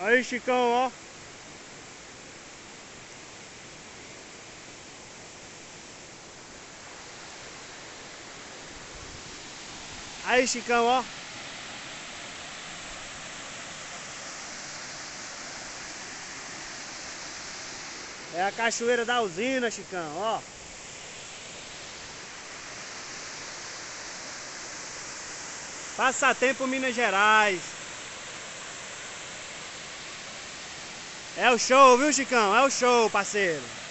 Aí, Chicão, ó. Aí, Chicão, ó. É a cachoeira da usina, Chicão, ó. Passatempo Minas Gerais. É o show, viu, Chicão? É o show, parceiro.